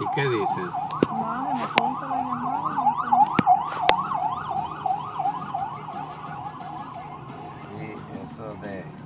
¿Y qué dicen? Nada, me cuenta la llamada. Sí, eso de...